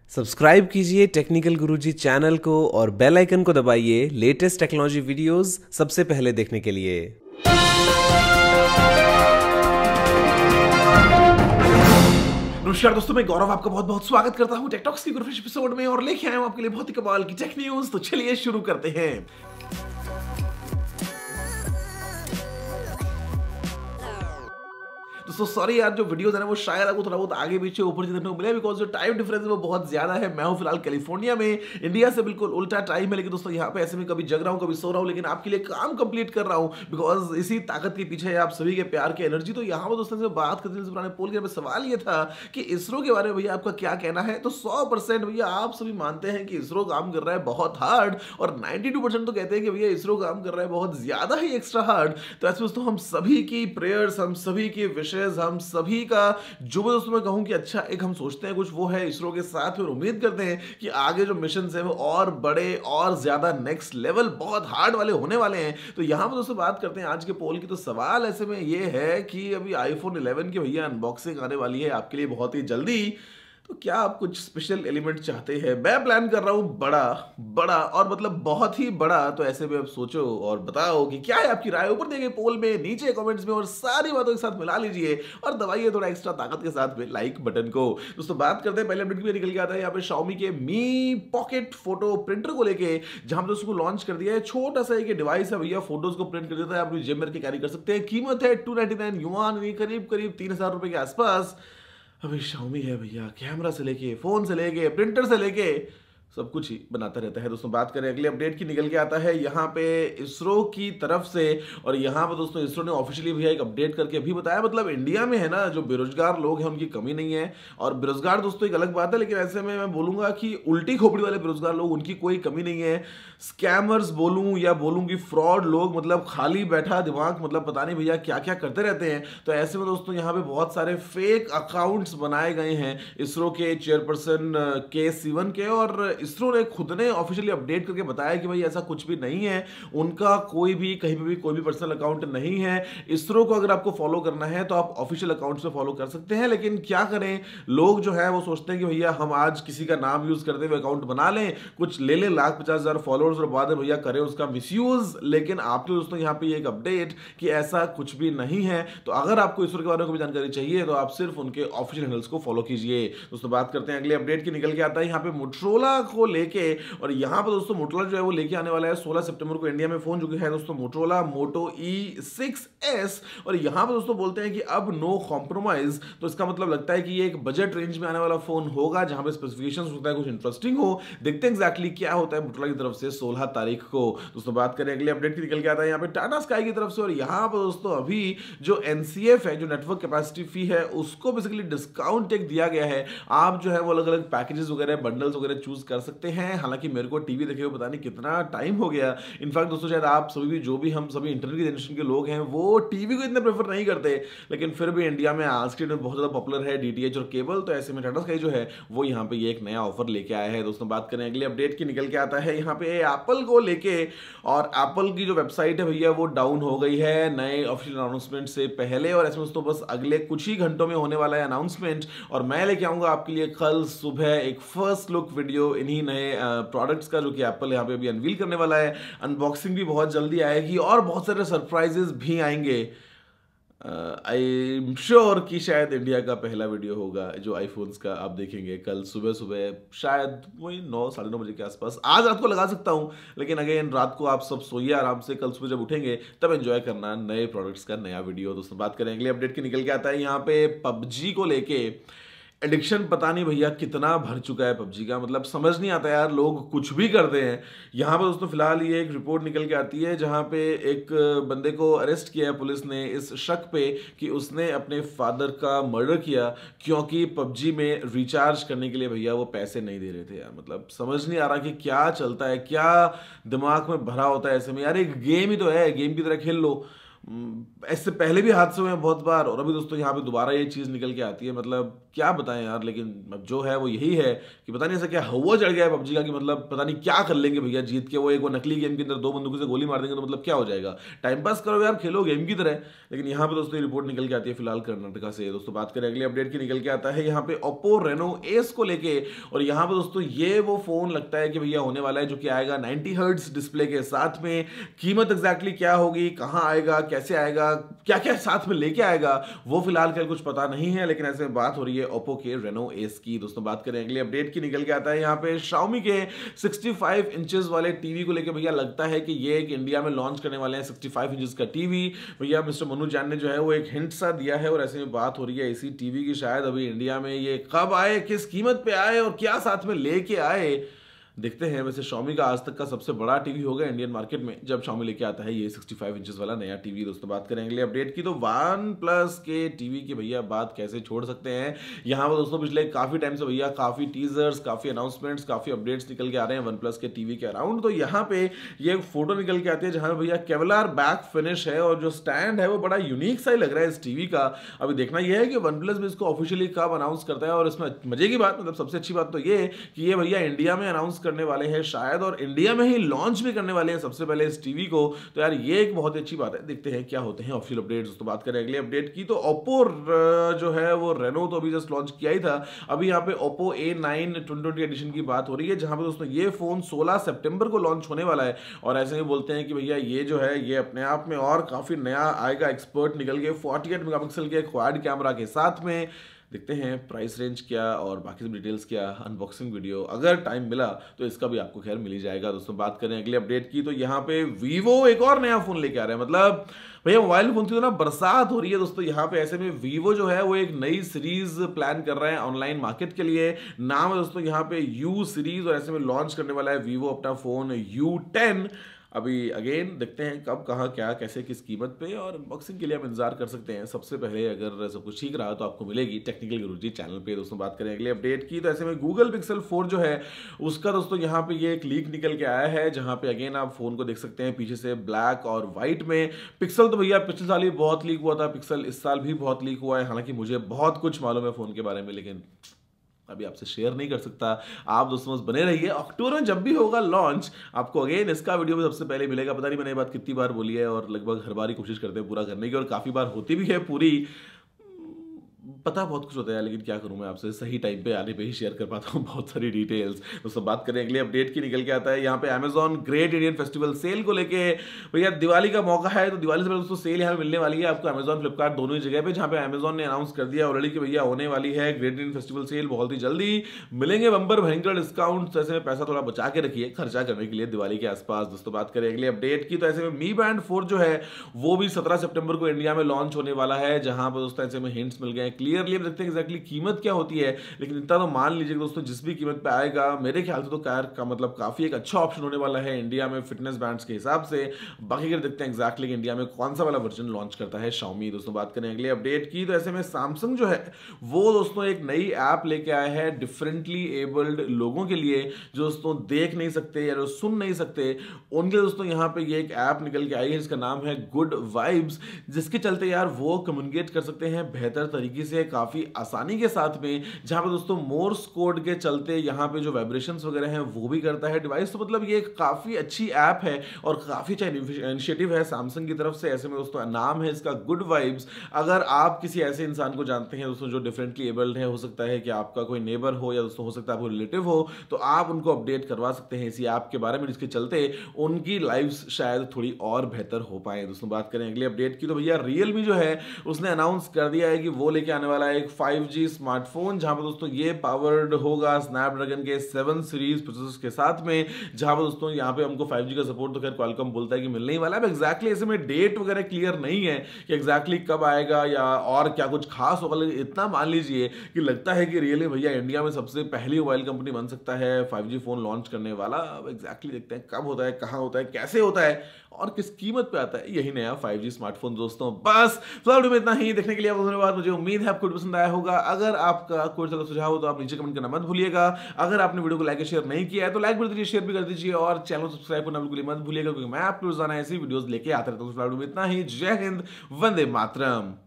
Subscribe कीजिए technical गुरुजी channel को और बेल आइकन को दबाइए लेटेस्ट टेक्नोलॉजी वीडियोस सबसे पहले देखने के लिए। नमस्कार दोस्तों, मैं गौरव आपका बहुत बहुत स्वागत करता हूं टेकटॉक्स की गुरुफिश एपिसोड में और लेके आया हूं आपके लिए बहुत ही कमाल की टेक न्यूज। तो चलिए शुरू करते हैं। दोस्तों सॉरी यार, जो वीडियोस है ना वो शायद आपको थोड़ा बहुत आगे पीछे ऊपर से देखने को मिले बिकॉज जो टाइम डिफरेंस है वो बहुत ज्यादा है। मैं हूं फिलहाल कैलिफोर्निया में, इंडिया से बिल्कुल उल्टा टाइम है। लेकिन दोस्तों यहाँ पे ऐसे में कभी जग रहा हूँ कभी सो रहा हूँ, लेकिन आपके लिए काम कंप्लीट कर रहा हूँ बिकॉज इसी ताकत के पीछे है आप सभी के प्यार की एनर्जी। तो यहाँ पर दोस्तों से बात करते हैं पुराने पोल के सवाल ये था कि इसरो के बारे में भैया आपका क्या कहना है। तो 100% भैया आप सभी मानते हैं कि इसरो काम कर रहा है बहुत हार्ड और 92% तो कहते हैं कि भैया इसरो काम कर रहा है बहुत ज्यादा ही एक्स्ट्रा हार्ड। तो ऐसे दोस्तों हम सभी की प्रेयर्स, हम सभी की विशेष, हम सभी का जो भी दोस्तों मैं कहूं कि अच्छा एक हम सोचते हैं कुछ वो है इसरो के साथ, और उम्मीद करते हैं कि आगे जो मिशन है वो और बड़े और ज्यादा नेक्स्ट लेवल बहुत हार्ड वाले होने वाले हैं। तो यहां पर दोस्तों बात करते हैं आज के पोल की। तो सवाल ऐसे में ये है कि अभी आईफोन 11 की भैया अनबॉक्सिंग आने वाली है आपके लिए बहुत ही जल्दी। तो क्या आप कुछ स्पेशल एलिमेंट चाहते हैं? मैं प्लान कर रहा हूं बड़ा बड़ा और मतलब बहुत ही बड़ा। तो ऐसे में आप सोचो और बताओ कि क्या है आपकी राय। ऊपर दिए गए पोल में, नीचे कमेंट्स में, और सारी बातों के साथ मिला लीजिए और दबाइए थोड़ा एक्स्ट्रा ताकत के साथ में लाइक बटन को। दोस्तों बात करते हैं पहले अपडेट भी निकल के आता है यहाँ पे Xiaomi के मी पॉकेट फोटो प्रिंटर को लेके, जहां पर उसको लॉन्च कर दिया है। छोटा सा एक डिवाइस है भैया, फोटोज को प्रिंट कर देता है, आप अपनी जेब में रख के कैरी कर सकते हैं। कीमत है 299 युआन, करीब करीब 3000 रुपए के आसपास। अभी Xiaomi है भैया, कैमरा से लेके, फोन से लेके, प्रिंटर से लेके सब कुछ ही बनाता रहता है। दोस्तों बात करें अगले अपडेट की, निकल के आता है यहाँ पे इसरो की तरफ से। और यहाँ पे दोस्तों इसरो ने ऑफिशियली भैया एक अपडेट करके भी बताया, मतलब इंडिया में है ना जो बेरोजगार लोग हैं उनकी कमी नहीं है। और बेरोजगार दोस्तों एक अलग बात है, लेकिन ऐसे में मैं बोलूंगा कि उल्टी खोपड़ी वाले बेरोजगार लोग, उनकी कोई कमी नहीं है। स्कैमर्स बोलूं या बोलूं कि फ्रॉड लोग, मतलब खाली बैठा दिमाग, मतलब पता नहीं भैया क्या क्या करते रहते हैं। तो ऐसे में दोस्तों यहाँ पे बहुत सारे फेक अकाउंट्स बनाए गए हैं इसरो के चेयरपर्सन के सिवन के। और इसरो ने खुद ने ऑफिशियली अपडेट करके बताया कि भाई ऐसा कुछ भी नहीं है, उनका कोई भी कहीं पे भी कोई भी पर्सनल अकाउंट नहीं है। इसरो को अगर आपको फॉलो करना है तो आप ऑफिशियल अकाउंट से फॉलो कर सकते हैं। लेकिन क्या करें, लोग जो है वो सोचते हैं कि भैया हम आज किसी का नाम यूज करते हुए अकाउंट बना लें, कुछ ले लें 1,50,000 फॉलोअर्स और बाद में भैया करें उसका मिसयूज। लेकिन आपके दोस्तों यहाँ पे एक अपडेट कि ऐसा कुछ भी नहीं है। तो अगर आपको इसरो के बारे में कोई जानकारी चाहिए तो आप सिर्फ उनके ऑफिशियल हैंडल्स को फॉलो कीजिए। दोस्तों बात करते हैं अगले अपडेट की, निकल के आता है यहाँ पे मोटरोला को लेके। और यहां पर दोस्तों मोटरोला जो है वो लेके आने वाला है 16 सितंबर को इंडिया में फोन, जो कि है दोस्तों मोटरोला मोटो E6S। और यहां पर दोस्तों बोलते हैं कि अब नो कॉम्प्रोमाइज। तो इसका मतलब लगता है कि ये एक बजट रेंज में आने वाला फोन होगा, जहां पे स्पेसिफिकेशंस होता है कुछ इंटरेस्टिंग हो। देखते हैं एग्जैक्टली क्या होता है मोटरोला की तरफ से 16 तारीख को। दोस्तों बात करें अगले अपडेट की, निकल के आता है यहाँ पे टाटा स्काई की तरफ से। और यहां पर दोस्तों अभी जो NCF है, जो नेटवर्क कैपेसिटी फी है, उसको बेसिकली डिस्काउंट एक दिया गया है। आप जो है वो अलग अलग पैकेजेस वगैरह, बंडल्स वगैरह चूज कर सकते हैं। हालांकि मेरे को टीवी देखे हुए पता नहीं कितना टाइम हो गया। इनफैक्ट दोस्तों शायद आप सभी भी, जो भी हम सभी इंटरनेट की जनरेशन के लोग हैं, वो टीवी को इतना प्रेफर नहीं करते। लेकिन फिर भी इंडिया में आज के डेट में बहुत ज्यादा पॉपुलर है DTH और केबल। तो ऐसे में टाटा स्काई जो है वो यहाँ पे ये एक नया ऑफर लेके आया है। दोस्तों बात करें अगले अपडेट की, निकल के आता है यहाँ पे एप्पल को लेके। और एप्पल की जो वेबसाइट है भैया वो डाउन हो गई है नए ऑफिशियल अनाउंसमेंट से पहले। और ऐसे में दोस्तों बस अगले कुछ ही घंटों में होने वाला है अनाउंसमेंट, और मैं लेके आऊंगा आपके लिए कल सुबह एक फर्स्ट लुक वीडियो इन्हीं नए प्रोडक्ट्स का, जो कि एप्पल यहाँ पे अभी अनवील करने वाला है। अनबॉक्सिंग भी बहुत जल्दी आएगी और बहुत सारे सरप्राइजेस भी आएंगे। आई एम श्योर कि शायद इंडिया का पहला वीडियो होगा जो आईफोन्स का आप देखेंगे कल सुबह सुबह, शायद वही 9 साढ़े 9 बजे के आसपास। आज रात को लगा सकता हूं, लेकिन अगेन रात को आप सब सोइए आराम से, कल सुबह जब उठेंगे तब एंजॉय करना नए प्रोडक्ट्स का नया वीडियो। दोस्तों बात करें अगले अपडेट की, निकल के आता है यहाँ पे PUBG को लेके। एडिक्शन पता नहीं भैया कितना भर चुका है PUBG का, मतलब समझ नहीं आता यार, लोग कुछ भी करते हैं। यहाँ पर दोस्तों फिलहाल ये एक रिपोर्ट निकल के आती है जहाँ पे एक बंदे को अरेस्ट किया है पुलिस ने इस शक पे कि उसने अपने फादर का मर्डर किया, क्योंकि PUBG में रिचार्ज करने के लिए भैया वो पैसे नहीं दे रहे थे यार। मतलब समझ नहीं आ रहा कि क्या चलता है, क्या दिमाग में भरा होता है ऐसे में यार। एक गेम ही तो है, गेम की तरह खेल लो। इससे पहले भी हादसे हुए हैं बहुत बार, और अभी दोस्तों यहाँ पे दोबारा ये चीज निकल के आती है। मतलब क्या बताएं यार, लेकिन अब जो है वो यही है कि पता नहीं ऐसा क्या हवा चढ़ गया है पबजी का कि मतलब पता नहीं क्या कर लेंगे भैया जीत के। वो नकली गेम के अंदर 2 बंदूकों से गोली मार देंगे तो मतलब क्या हो जाएगा, टाइम पास करो यार, खेलो गेम की तरह। लेकिन यहाँ पे दोस्तों रिपोर्ट निकल के आती है फिलहाल कर्नाटका से। दोस्तों बात करें अगले अपडेट की, निकल के आता है यहाँ पे ओप्पो रेनो एस को लेके। और यहाँ पे दोस्तों ये वो फोन लगता है कि भैया होने वाला है जो कि आएगा 90 हर्ट्ज डिस्प्ले के साथ में। कीमत एग्जैक्टली क्या होगी, कहाँ आएगा, कैसे आएगा, क्या क्या साथ में लेके आएगा, वो फिलहाल कल कुछ पता नहीं है। लेकिन ऐसे बात हो रही है ओप्पो के रेनो एस की। दोस्तों बात करें अगले अपडेट की, निकल के आता है यहाँ पे Xiaomi के 65 इंचेस वाले टीवी को लेके। भैया लगता है कि ये एक इंडिया में लॉन्च करने वाले हैं 65 इंचेस का टीवी। भैया मिस्टर मनु जान ने जो है वो एक हिंट सा दिया है और ऐसे में बात हो रही है इसी टीवी की। शायद अभी इंडिया में ये कब आए, किस कीमत पे आए और क्या साथ में लेके आए, देखते हैं। वैसे Xiaomi का आज तक का सबसे बड़ा टीवी होगा इंडियन मार्केट में जब Xiaomi लेके आता है ये 65 इंचेस वाला नया टीवी। दोस्तों बात करें अगले अपडेट की, तो OnePlus के टीवी की भैया बात कैसे छोड़ सकते हैं। यहाँ पर दोस्तों पिछले काफी टाइम से भैया काफी टीजर्स, काफी अनाउंसमेंट्स, काफी अपडेट्स निकल के आ रहे हैं OnePlus के टीवी के अराउंड। तो यहाँ पे ये एक फोटो निकल के आती है जहाँ पे भैया केवलार बैक फिनिश है और जो स्टैंड है वो बड़ा यूनिक सा ही लग रहा है इस टीवी का। अभी देखना यह है कि OnePlus भी इसको ऑफिशियली कब अनाउंस करता है। और इसमें मजे की बात, मतलब सबसे अच्छी बात तो ये कि ये भैया इंडिया में अनाउंस करने वाले हैं शायद, और इंडिया में ही लॉन्च भी करने वाले हैं सबसे पहले इस टीवी को। तो यार ये एक बहुत अच्छी बात है, देखते हैं क्या होते हैं ऑफिशियल अपडेट्स। तो बात करें अगले अपडेट की, तो ओप्पो जो है वो रेनो तो अभी जस्ट लॉन्च किया ही था। अभी यहाँ पे ओप्पो A9 2020 एडिशन की बात हो रही है जहां पे दोस्तों ये फोन 16 सितंबर को लॉन्च होने वाला है। और ऐसे में बोलते हैं कि भैया ये जो है ये अपने आप में और काफी नया आएगा। एक्सपर्ट निकल के 48 मेगापिक्सल के क्वाड कैमरा के साथ में। देखते हैं प्राइस रेंज क्या और बाकी सब डिटेल्स क्या, अनबॉक्सिंग वीडियो अगर टाइम मिला तो इसका भी आपको खैर मिल ही जाएगा। दोस्तों बात करें अगले अपडेट की, तो यहाँ पे वीवो एक और नया फोन लेके आ रहा है। मतलब भैया मोबाइल फोन की तो ना बरसात हो रही है दोस्तों यहाँ पे। ऐसे में वीवो जो है वो एक नई सीरीज प्लान कर रहा है ऑनलाइन मार्केट के लिए। नाम है दोस्तों यहाँ पे U सीरीज, और ऐसे में लॉन्च करने वाला है वीवो अपना फोन U10। अभी अगेन देखते हैं कब, कहाँ, क्या, कैसे, किस कीमत पे, और अनबॉक्सिंग के लिए हम इंतजार कर सकते हैं। सबसे पहले अगर सब कुछ ठीक रहा तो आपको मिलेगी टेक्निकल गुरुजी चैनल पे। दोस्तों बात करें अगले अपडेट की, तो ऐसे में गूगल पिक्सल 4 जो है उसका दोस्तों यहाँ पे ये एक लीक निकल के आया है जहाँ पे अगेन आप फोन को देख सकते हैं पीछे से ब्लैक और व्हाइट में। पिक्सल तो भैया पिछले साल ही बहुत लीक हुआ था, पिक्सल इस साल भी बहुत लीक हुआ है। हालांकि मुझे बहुत कुछ मालूम है फोन के बारे में, लेकिन अभी आपसे शेयर नहीं कर सकता। आप दोस्तों बस बने रहिए, अक्टूबर में जब भी होगा लॉन्च आपको अगेन इसका वीडियो भी सबसे पहले मिलेगा। पता नहीं मैंने ये बात कितनी बार बोली है और लगभग हर बार ही कोशिश करते हैं पूरा करने की, और काफ़ी बार होती भी है पूरी। पता बहुत कुछ होता है लेकिन क्या करूं मैं, आपसे सही टाइम पे आने पे ही शेयर कर पाता हूं बहुत सारी डिटेल्स। दोस्तों बात करें अगले अपडेट की, निकल के आता है यहाँ पे Amazon Great Indian Festival sale को लेके। भैया दिवाली का मौका है तो दिवाली से पहले दोस्तों सेल यहाँ मिलने वाली है आपको अमेजॉन फ्लिपकार्ट दोनों ही जगह पे, जहाँ पे अमेजॉन ने अनाउंस कर दिया ऑलरेडी कि भैया होने वाली है ग्रेट इंडियन फेस्टिवल सेल बहुत ही जल्दी। मिलेंगे बम्पर भयंकर डिस्काउंट, ऐसे में पैसा थोड़ा बचा के रखिए खर्चा करने के लिए दिवाली के आसपास। दोस्तों बात करें अगले अपडेट की, तो ऐसे में Mi Band 4 जो है वो भी 17 सितंबर को इंडिया में लॉन्च होने वाला है, जहां पर दोस्तों ऐसे में हिंट्स मिल गए क्लियरली। हम देखते हैं एग्जैक्टली कीमत क्या होती है, लेकिन इतना तो मान लीजिए दोस्तों जिस भी कीमत पे आएगा मेरे ख्याल से तो कार का मतलब काफी एक अच्छा ऑप्शन होने वाला है इंडिया में फिटनेस बैंड्स के हिसाब से। बाकी अगर देखते हैं एग्जैक्टली इंडिया में कौन सा वाला वर्जन लॉन्च करता है Xiaomi। दोस्तों बात करें अगले अपडेट की, तो ऐसे में Samsung जो है वो दोस्तों एक नई ऐप लेके आया है डिफरेंटली एबल्ड लोगों के लिए, जो दोस्तों देख नहीं सकते या जो सुन नहीं सकते उनके दोस्तों यहाँ पे ये एक ऐप निकल के आई है जिसका नाम है गुड वाइब्स, जिसके चलते यार वो कम्युनिकेट कर सकते हैं बेहतर तरीके से काफी आसानी के साथ में, जहां पे दोस्तों मोर्स कोड के चलते यहाँ पे जो वाइब्रेशंस वगैरह हैं वो भी करता है डिवाइस। तो मतलब ये काफी अच्छी ऐप है और काफी अच्छा इनिशिएटिव है सैमसंग की तरफ से। ऐसे में दोस्तों नाम है इसका गुड वाइब्स। अगर आप किसी ऐसे इंसान को जानते हैं दोस्तों जो डिफरेंटली एबल्ड है, हो सकता है कि आपका कोई नेबर हो या दोस्तों हो सकता है आपको रिलेटिव हो, तो आप उनको अपडेट करवा सकते हैं इसी ऐप के बारे में, जिसके चलते उनकी लाइफ शायद थोड़ी और बेहतर हो पाए। दोस्तों बात करें अगले अपडेट की, तो भैया रियलमी जो है उसने अनाउंस कर दिया है कि वो लेके आने वाला है एक 5G स्मार्टफोन, जहां पर दोस्तों ये पावर्ड होगा स्नैपड्रैगन के 7 सीरीज प्रोसेसर के साथ में, जहां पर दोस्तों यहाँ पे हमको 5G का सपोर्ट तो खैर क्वालकॉम बोलता है कि मिलने ही वाला है। एग्जैक्टली ऐसे में डेट वगैरह क्लियर नहीं है कि एग्जैक्टली कब आएगा या और क्या कुछ खास होगा, लेकिन इतना मान लीजिए कि लगता है कि रियली भैया इंडिया में सबसे पहली मोबाइल कंपनी बन सकता है 5G फोन लॉन्च करने वाला। अब एग्जैक्टली देखते हैं कब होता है, कहाँ होता है, कैसे होता है और किस कीमत पे आता है यही नया 5G स्मार्टफोन। दोस्तों बस वीडियो में इतना ही, देखने के लिए आपको धन्यवाद। मुझे उम्मीद है आपको पसंद आया होगा। अगर आपका कोई तरह सुझाव हो तो आप नीचे कमेंट करना मत भूलिएगा। अगर आपने वीडियो को लाइक शेयर नहीं किया है तो लाइक भी दीजिए, शेयर भी कर दीजिए और चैनल सब्सक्राइब करना बिल्कुल मत भूलिएगा, क्योंकि मैं आपको रोजाना ऐसी वीडियोस लेके आता रहता हूं। वीडियो में इतना ही, जय हिंद, वंदे मातरम।